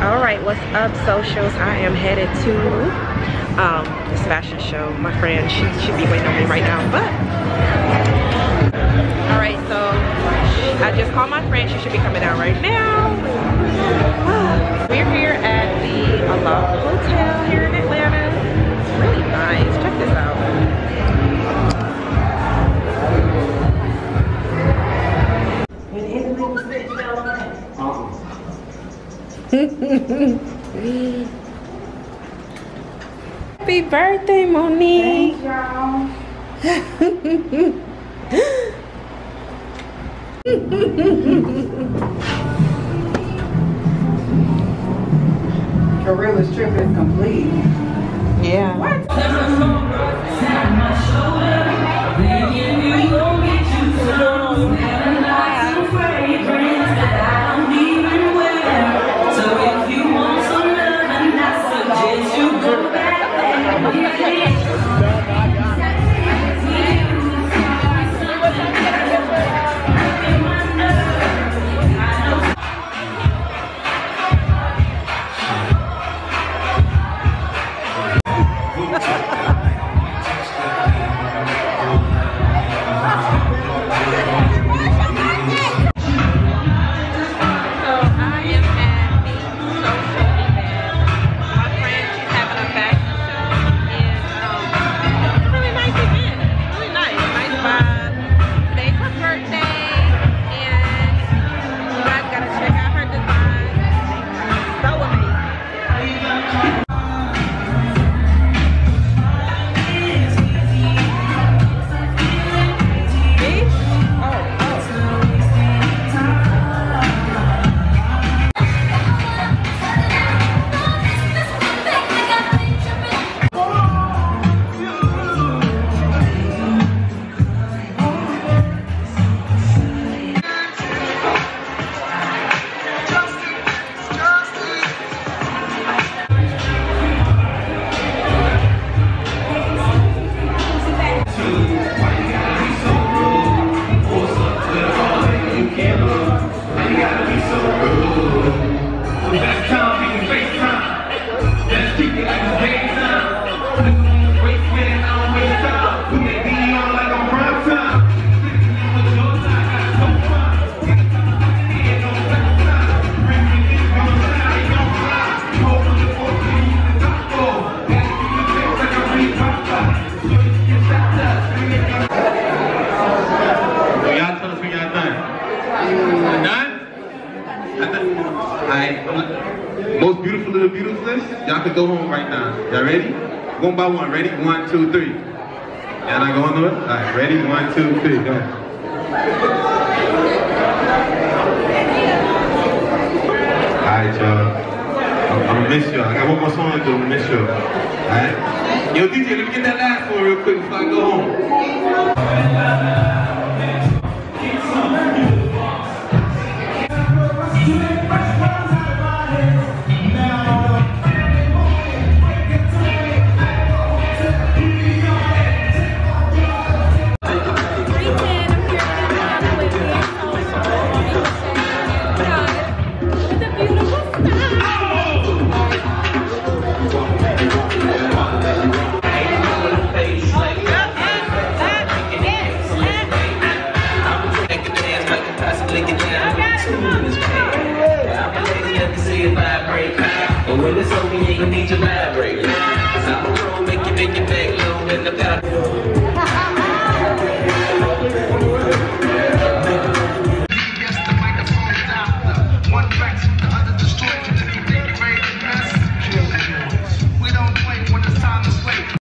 All right, what's up, socials? I am headed to this fashion show. My friend, she should be waiting on me right now, but all right, so I just called my friend. She should be coming out right now. We're here at the Aloft Hotel here in Atlanta. Really nice. Check this out. Happy birthday, Monique. Gorilla's trip is complete. Yeah. What? Most beautiful of the beautifulest, y'all can go home right now. Y'all ready? One by one. Ready? 1, 2, 3. Y'all not going to it? All right, ready? 1, 2, 3. Go. Alright, y'all. I'm gonna miss y'all. I got one more song to do. I'm gonna miss y'all. Alright? Yo, DJ, let me get that last one real quick before I go home. When it's over, you need to vibrate.